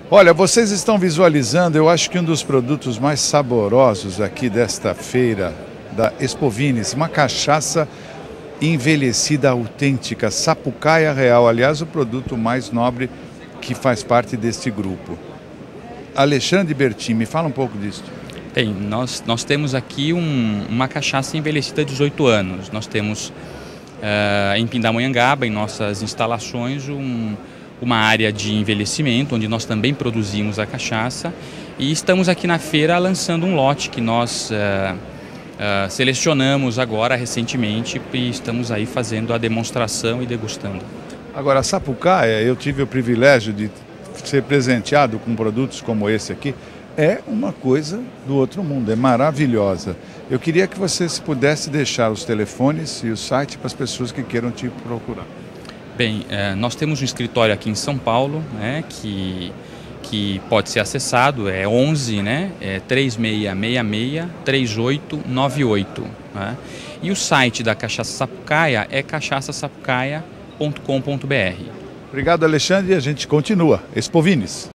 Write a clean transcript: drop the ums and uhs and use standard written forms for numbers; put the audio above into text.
Olha, vocês estão visualizando, eu acho que um dos produtos mais saborosos aqui desta feira da Expovines, uma cachaça envelhecida autêntica, Sapucaia Real, aliás, o produto mais nobre que faz parte deste grupo. Alexandre Bertin, me fala um pouco disso. Bem, nós temos aqui uma cachaça envelhecida de 18 anos. Nós temos em Pindamonhangaba, em nossas instalações, uma área de envelhecimento, onde nós também produzimos a cachaça. E estamos aqui na feira lançando um lote que nós selecionamos agora recentemente e estamos aí fazendo a demonstração e degustando. Agora, a Sapucaia, eu tive o privilégio de ser presenteado com produtos como esse aqui, é uma coisa do outro mundo, é maravilhosa. Eu queria que você pudesse deixar os telefones e o site para as pessoas que queiram te procurar. Bem, nós temos um escritório aqui em São Paulo, né, que pode ser acessado, é 11, né, 3666-3898. Né? E o site da Cachaça Sapucaia é cachaçasapucaia.com.br. Obrigado, Alexandre, e a gente continua. Expovines.